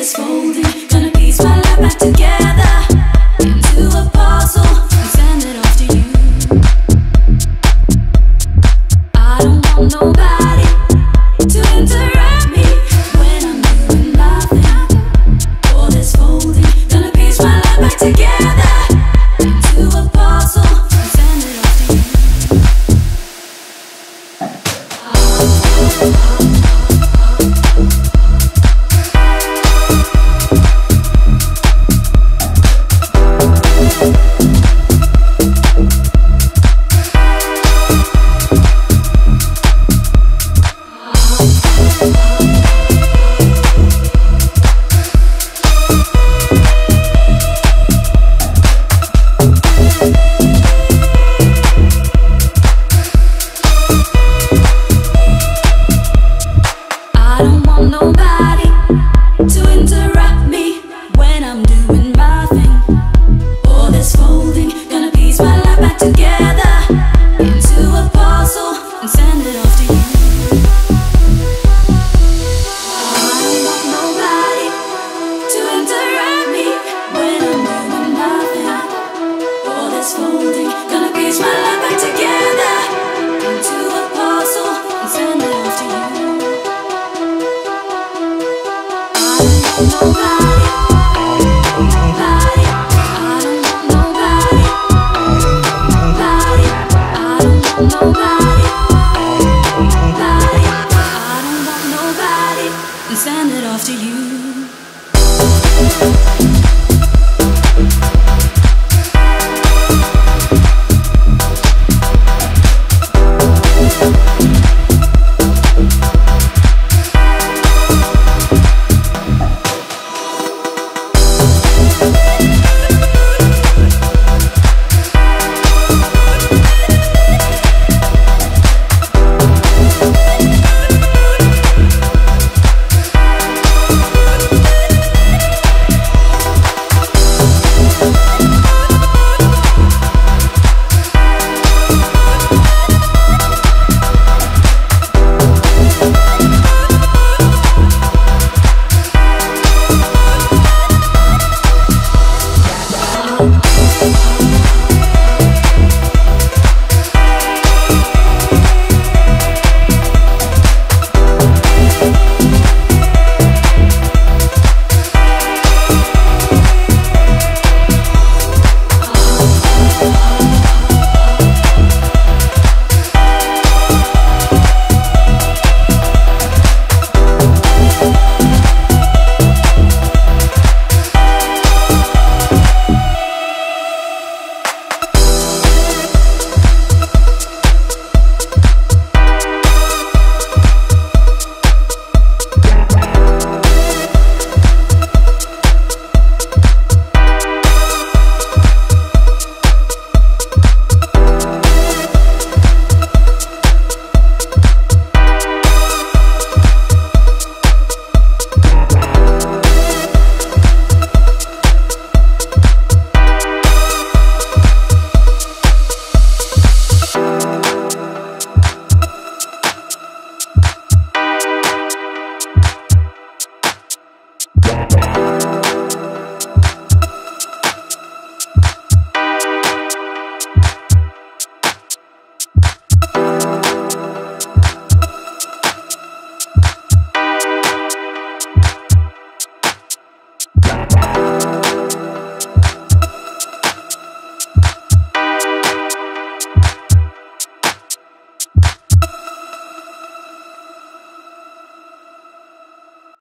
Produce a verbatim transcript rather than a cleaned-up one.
this folding, gonna piece my life back together into a puzzle and send it off to you. I don't want nobody to interrupt me when I'm doing nothing. For this folding, gonna piece my life back together into a puzzle and send it off to you. Nobody to interrupt me when I'm doing my thing. For this folding, gonna piece my life back together into a puzzle and send it off to you. I don't want nobody to interrupt me when I'm doing nothing. For this folding, gonna piece my life back together into a puzzle and send it off to you. Nobody, nobody, I don't want nobody, nobody, I don't want nobody, nobody, I don't want nobody, and send it off to you. Oh,